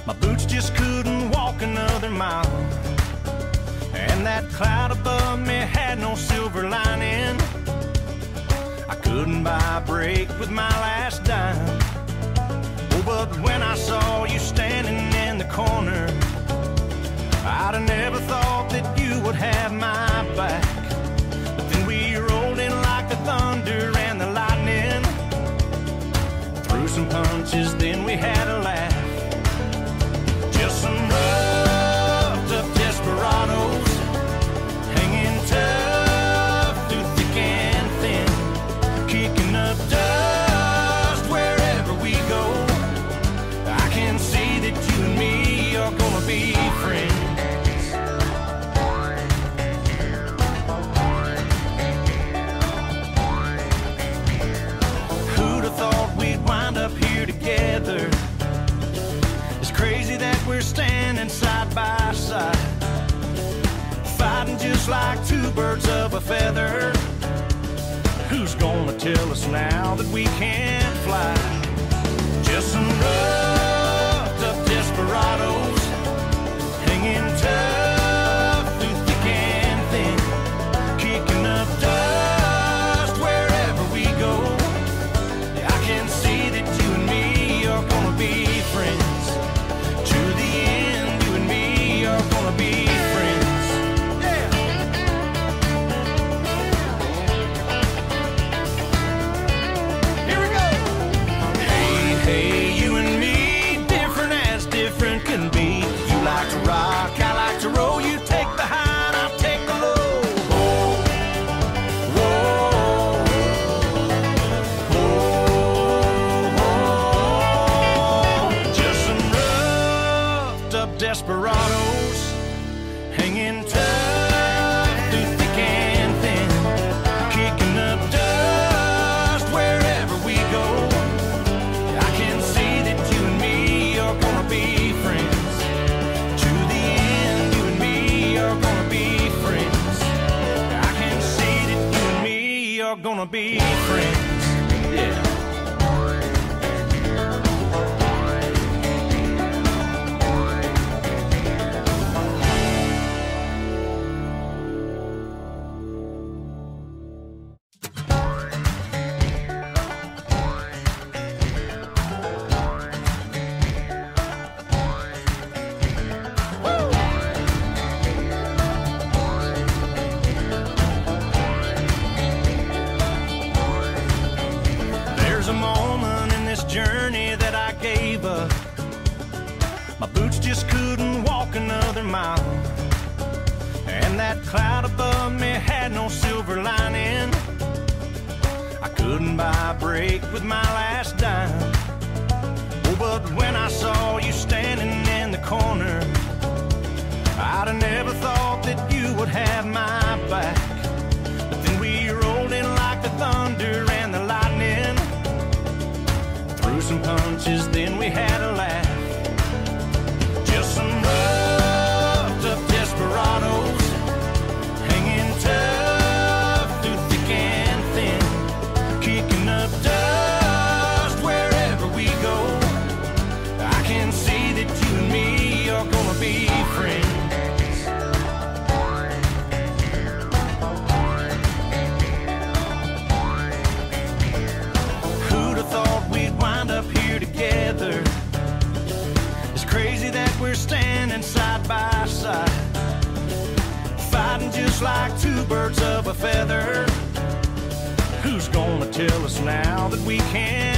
My boots just couldn't walk another mile, and that cloud above me had no silver lining. I couldn't buy a break with my last dime. Oh, but when I saw you standing in the corner, I'd have never thought that you would have my back. But then we rolled in like the thunder and the lightning, threw some punches, then we had a laugh. Just some roughed up desperados, hanging tough through thick and thin, kicking up dust wherever we go. I can see that you and me are gonna be friends. Who'd have thought we'd wind up here together? It's crazy that we're standing side by side, fighting just like two birds of a feather. Who's gonna tell us now that we can't fly? Just some roughed up desperados, hanging tough through thick and thin, kicking up dust wherever we go. I can see that you and me are gonna be friends. To the end, you and me are gonna be friends. Yeah. Here we go. Hey, hey, you and me, different as different can be. You like to rock, I like to roll. You take the high and I'll take the low. Whoa, whoa, whoa, whoa. Just some roughed up desperados, hanging tough through thick and thin, kicking up dust wherever we go. I can see that you and me are gonna be friends. To the end, you and me are gonna be friends. I can see that you and me are gonna be friends. Yeah. There's a moment in this journey that I gave up. My boots just couldn't walk another mile, and that cloud above me had no silver lining. I couldn't buy a break with my last dime. Oh, but when I saw you standing in the corner, I'd have never thought that you would have my back. But then we rolled in like the thunder and the lightning, threw some punches, then we had a laugh. Just some roughed up desperados, hanging tough through thick and thin, kicking up dust wherever we go. I can see that you and me are gonna be friends. Who'd have thought we'd wind up here together? It's crazy that we're standing side by side, fighting just like two birds of a feather. Who's gonna tell us now that we can't